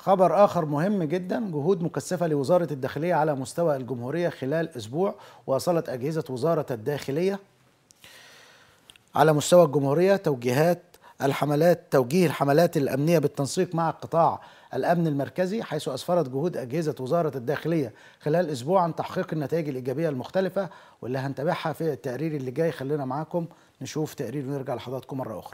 خبر آخر مهم جدا، جهود مكثفة لوزارة الداخلية على مستوى الجمهورية خلال أسبوع. واصلت أجهزة وزارة الداخلية على مستوى الجمهورية توجيه الحملات الأمنية بالتنسيق مع قطاع الأمن المركزي، حيث أسفرت جهود أجهزة وزارة الداخلية خلال أسبوع عن تحقيق النتائج الإيجابية المختلفة، واللي هنتابعها في التقرير اللي جاي. خلينا معاكم نشوف تقرير ونرجع لحضراتكم مرة أخرى.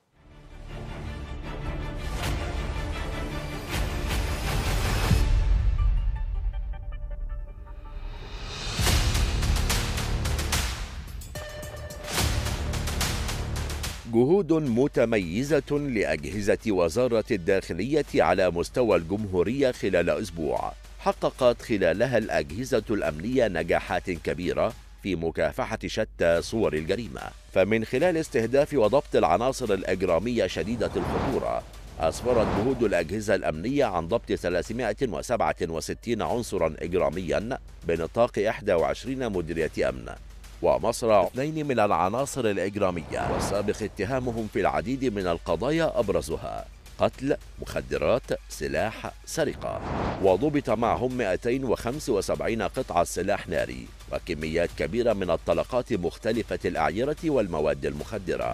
جهود متميزة لأجهزة وزارة الداخلية على مستوى الجمهورية خلال أسبوع، حققت خلالها الأجهزة الأمنية نجاحات كبيرة في مكافحة شتى صور الجريمة. فمن خلال استهداف وضبط العناصر الإجرامية شديدة الخطورة، أسفرت جهود الأجهزة الأمنية عن ضبط 367 عنصرا إجراميا بنطاق 21 مديرية أمن، ومصرع 2 من العناصر الإجرامية والسابق اتهامهم في العديد من القضايا أبرزها قتل، مخدرات، سلاح، سرقة. وضبط معهم 275 قطعة سلاح ناري وكميات كبيرة من الطلقات مختلفة الأعيرة والمواد المخدرة.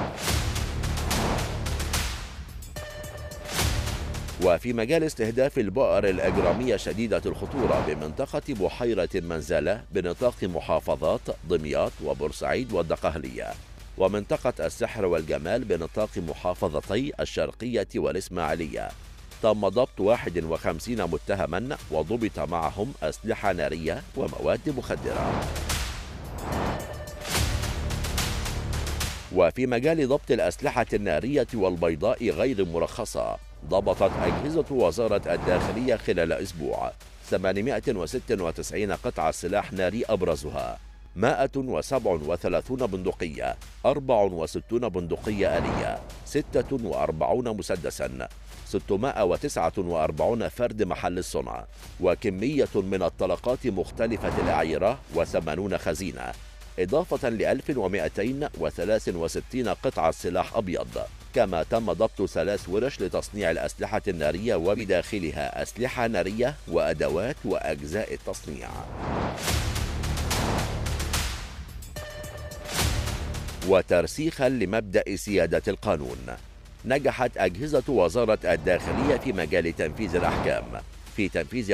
وفي مجال استهداف البؤر الإجرامية شديدة الخطورة بمنطقة بحيرة منزلة بنطاق محافظات دمياط وبورسعيد والدقهلية، ومنطقة السحر والجمال بنطاق محافظتي الشرقية والإسماعيلية، تم ضبط 51 متهما وضبط معهم أسلحة نارية ومواد مخدرة. وفي مجال ضبط الأسلحة النارية والبيضاء غير مرخصة، ضبطت أجهزة وزارة الداخلية خلال أسبوع 896 قطعة سلاح ناري أبرزها 137 بندقية، 64 بندقية آلية، 46 مسدسا، 649 فرد محل الصنع، وكمية من الطلقات مختلفة الأعيرة و80 خزينة، إضافة ل 1263 قطعة سلاح أبيض. كما تم ضبط 3 ورش لتصنيع الأسلحة النارية وبداخلها أسلحة نارية وأدوات وأجزاء التصنيع. وترسيخا لمبدأ سيادة القانون، نجحت أجهزة وزارة الداخلية في مجال تنفيذ الأحكام في تنفيذ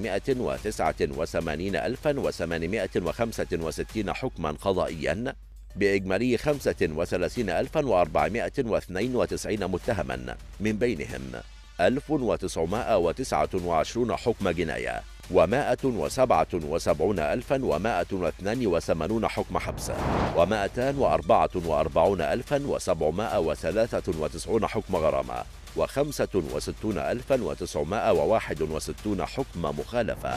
489,865 حكما قضائيا بإجمالي 35,492 متهما، من بينهم 1929 حكم جناية و177,182 حكم حبس و244,793 حكم غرامة و65,961 حكم مخالفة.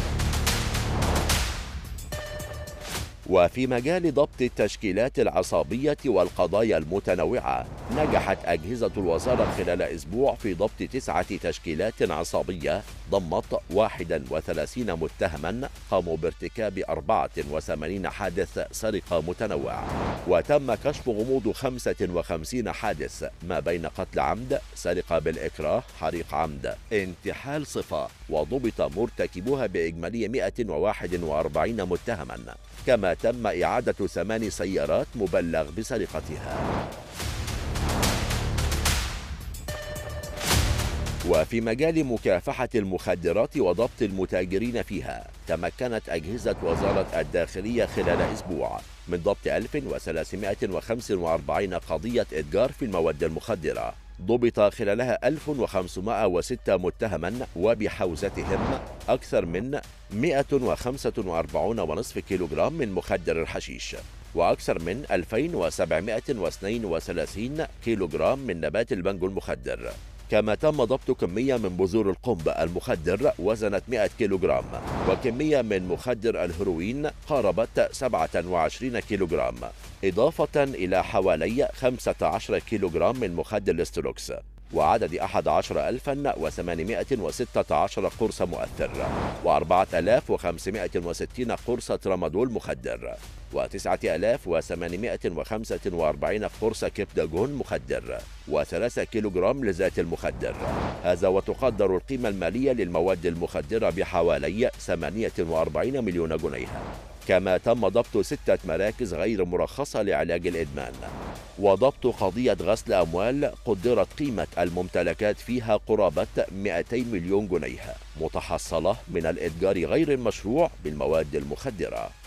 وفي مجال ضبط التشكيلات العصابية والقضايا المتنوعة، نجحت أجهزة الوزارة خلال أسبوع في ضبط 9 تشكيلات عصابية ضمت 31 متهما قاموا بارتكاب 84 حادث سرقة متنوع، وتم كشف غموض 55 حادث ما بين قتل عمد، سرقة بالإكراه، حريق عمد، انتحال صفة، وضبط مرتكبوها بإجمالي 141 متهما. كما تم إعادة 8 سيارات مبلغ بسرقتها. وفي مجال مكافحة المخدرات وضبط المتاجرين فيها، تمكنت أجهزة وزارة الداخلية خلال أسبوع من ضبط 1345 قضية إتجار في المواد المخدرة، ضبط خلالها 1506 متهما وبحوزتهم أكثر من 145.5 كيلوغرام من مخدر الحشيش، وأكثر من 2732 كيلوغرام من نبات البنجو المخدر. كما تم ضبط كمية من بذور القنب المخدر وزنت 100 كيلوغرام، وكمية من مخدر الهيروين قاربت 27 كيلوغرام، إضافة إلى حوالي 15 كيلوغرام من مخدر الاستروكس، وعدد 11816 قرص مؤثر و4560 قرص ترامادول مخدر و9845 قرص كبتاجون مخدر و3 كيلوغرام لذات المخدر. هذا وتقدر القيمة المالية للمواد المخدرة بحوالي 48 مليون جنيه. كما تم ضبط 6 مراكز غير مرخصة لعلاج الإدمان، وضبط قضية غسل أموال قدرت قيمة الممتلكات فيها قرابة 200 مليون جنيه متحصلة من الإتجار غير المشروع بالمواد المخدرة.